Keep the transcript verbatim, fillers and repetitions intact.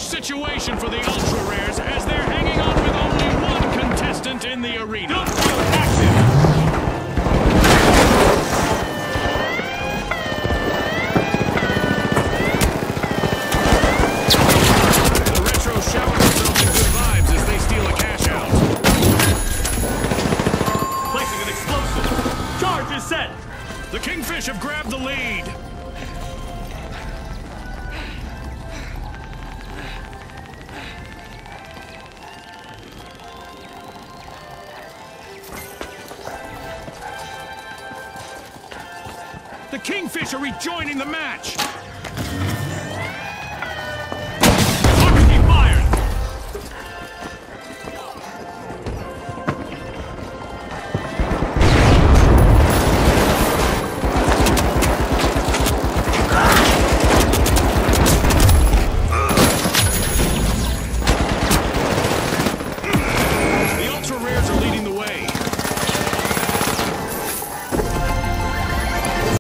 situation for the Ultra Rares as they're hanging on with only one contestant in the arena. Don't feel active! The Retro shower themselves in good vibes as they steal a cashout. Placing an explosive. Charge is set! The Kingfish have grabbed the lead. The Kingfish are rejoining the match.